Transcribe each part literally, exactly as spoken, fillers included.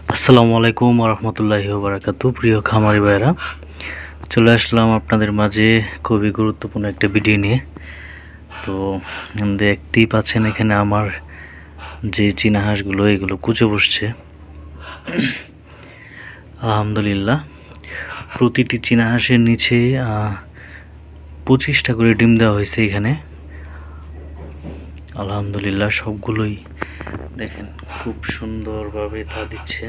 আসসালামু আলাইকুম ওয়া রাহমাতুল্লাহি ওয়া বারাকাতুহু। প্রিয় খামারি ভাইরা, চলে আসলাম আপনাদের মাঝে খুবই গুরুত্বপূর্ণ একটা ভিডিও নিয়ে। তো দেখতেই পাচ্ছেন এখানে আমার যে চীনা হাঁসগুলো এগুলো কুচে বসছে। আলহামদুলিল্লাহ, প্রতিটি চীনা হাঁসের নিচে পঁচিশটা করে ডিম দেওয়া হয়েছে এখানে। আলহামদুলিল্লাহ, সবগুলোই দেখেন খুব সুন্দরভাবে তা দিচ্ছে।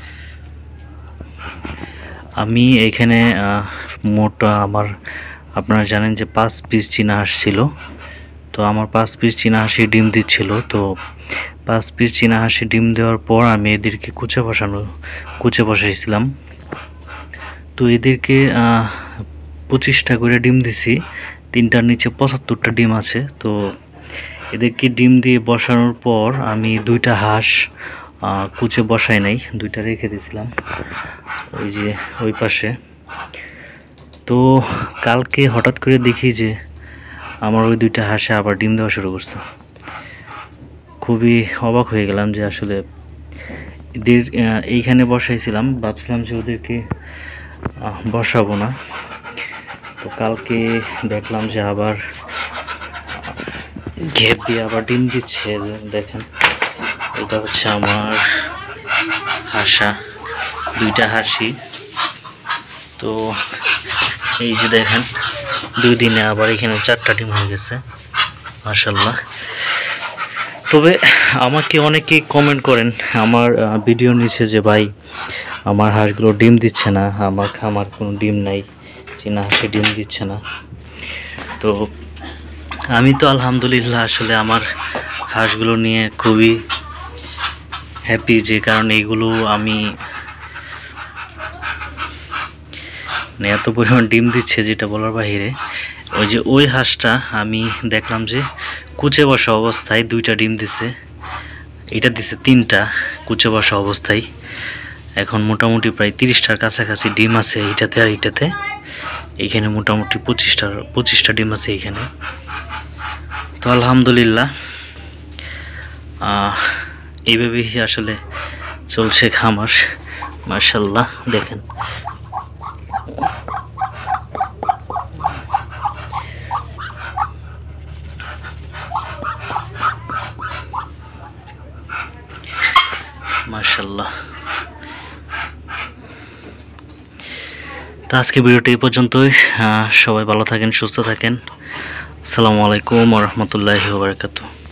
আমি এখানে মোট আমার আপনারা জানেন যে পাঁচ পিস চীনা হাঁস ছিল। তো আমার পাঁচ পিস চীনা হাঁসি ডিম দিচ্ছিল। তো পাঁচ পিস চীনা হাঁসি ডিম দেওয়ার পর আমি এদেরকে কুচে বসানো কুচে বসাইছিলাম। তো এদেরকে পঁচিশটা করে ডিম দিছি। তিনটার নিচে পঁচাত্তরটা ডিম আছে। তো এদেরকে ডিম দিয়ে বসানোর পর আমি দুইটা হাঁস কুচে বসাই নাই, দুইটা রেখে দিয়েছিলাম ওই যে ওই পাশে। তো কালকে হঠাৎ করে দেখি যে আমার ওই দুইটা হাঁসে আবার ডিম দেওয়া শুরু করছে। খুবই অবাক হয়ে গেলাম যে আসলে এদের এইখানে বসাইছিলাম, ভাবছিলাম যে ওদেরকে বসাবো না। তো কালকে দেখলাম যে আবার ঘের দিয়ে আবার ডিম দিচ্ছে। দেখেন, এটা হচ্ছে আমার হাঁসা, দুইটা হাঁসি। তো এই যে দেখেন, দুই দিনে আবার এখানে চারটা ডিম হয়ে গেছে, মাশাআল্লাহ। তবে আমাকে অনেকেই কমেন্ট করেন আমার ভিডিও নিচে যে ভাই আমার হাঁসগুলো ডিম দিচ্ছে না, আমার খামার কোনো ডিম নাই, চীনা হাঁসে ডিম দিচ্ছে না। তো আমি তো আলহামদুলিল্লাহ আসলে আমার হাঁসগুলো নিয়ে খুবই হ্যাপি, যে কারণ এইগুলো আমি এত পরিমাণ ডিম দিচ্ছে যেটা বলার বাহিরে। ওই যে ওই হাঁসটা আমি দেখলাম যে কুচে বসা অবস্থায় দুইটা ডিম দিছে, এটা দিছে তিনটা কুচে বসা অবস্থায়। এখন মোটামুটি প্রায় তিরিশটার কাছাকাছি ডিম আছে এইটাতে আর এইটাতে। এইখানে মোটামুটি পঁচিশটার পঁচিশটা ডিম আছে এইখানে। তো আলহামদুলিল্লাহ, এইভাবেই আসলে চলছে খামার, মাশাআল্লাহ। দেখেন মাশাআল্লাহ। তো আজকে ভিডিওটি এই পর্যন্তই। সবাই ভালো থাকেন, সুস্থ থাকেন। আসসালামু আলাইকুম ওয়া রাহমাতুল্লাহি ওয়া বারাকাতুহু।